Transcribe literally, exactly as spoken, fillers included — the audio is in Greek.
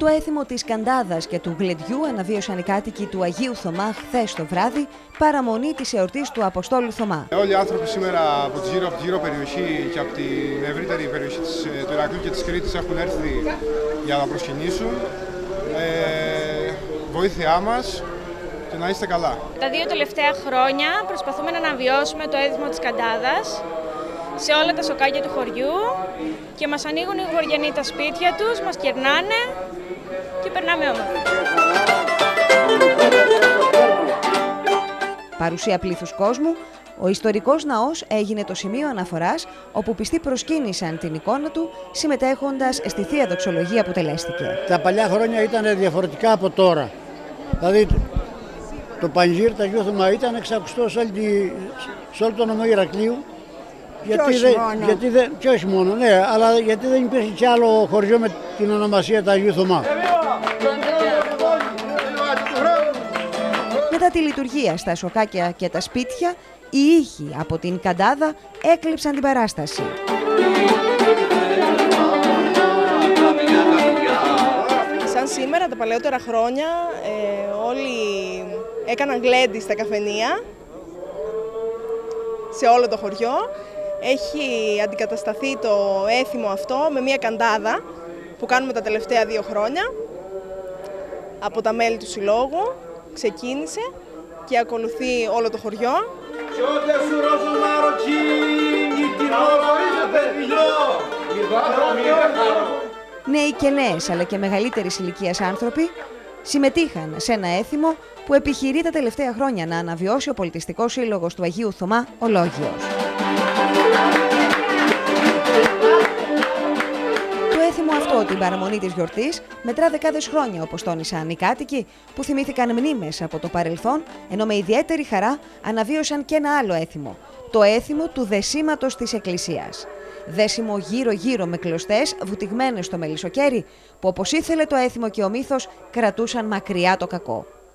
Το έθιμο της Καντάδας και του Γλεντιού αναβίωσαν οι κάτοικοι του Αγίου Θωμά χθες το βράδυ, παραμονή της εορτής του Αποστόλου Θωμά. Όλοι οι άνθρωποι σήμερα από τη γύρω, γύρω περιοχή και από την ευρύτερη περιοχή της, του Ηρακλείου και της Κρήτης έχουν έρθει για να προσκυνήσουν. Ε, βοήθειά μας και να είστε καλά. Τα δύο τελευταία χρόνια προσπαθούμε να αναβιώσουμε το έθιμο της Καντάδας σε όλα τα σοκάκια του χωριού και μας ανοίγουν οι γοργιανοί τα σπίτια τους, μας κερνάνε και περνάμε όμορφα. Παρουσία πλήθους κόσμου, ο ιστορικός ναός έγινε το σημείο αναφοράς όπου πιστοί προσκύνησαν την εικόνα του συμμετέχοντας στη Θεία Δοξολογία που τελέστηκε. Τα παλιά χρόνια ήταν διαφορετικά από τώρα. Δηλαδή το πανηγύρι του Αγίου Θωμά ήταν εξακουστό σε, σε όλο το νομό Ηρακλείου. Γιατί και, δεν, όχι γιατί δεν, και όχι μόνο, ναι, αλλά γιατί δεν υπήρχε κι άλλο χωριό με την ονομασία του Αγίου Θωμά. Μετά τη λειτουργία στα σοκάκια και τα σπίτια, οι ήχοι από την Καντάδα έκλειψαν την παράσταση. Σαν σήμερα, τα παλαιότερα χρόνια, ε, όλοι έκαναν γλέντι στα καφενεία, σε όλο το χωριό. Έχει αντικατασταθεί το έθιμο αυτό με μια καντάδα που κάνουμε τα τελευταία δύο χρόνια από τα μέλη του συλλόγου. Ξεκίνησε και ακολουθεί όλο το χωριό. Νέοι και νέες αλλά και μεγαλύτερης ηλικίας άνθρωποι συμμετείχαν σε ένα έθιμο που επιχειρεί τα τελευταία χρόνια να αναβιώσει ο Πολιτιστικός Σύλλογος του Αγίου Θωμά, ο Λόγιος. Το έθιμο αυτό, την παραμονή της γιορτής, μετρά δεκάδες χρόνια, όπως τόνισαν οι κάτοικοι, που θυμήθηκαν μνήμες από το παρελθόν, ενώ με ιδιαίτερη χαρά αναβίωσαν και ένα άλλο έθιμο, το έθιμο του δεσίματος της Εκκλησίας. Δέσιμο γύρω-γύρω με κλωστές βουτυγμένες στο μελισσοκέρι, που όπως ήθελε το έθιμο και ο μύθος, κρατούσαν μακριά το κακό.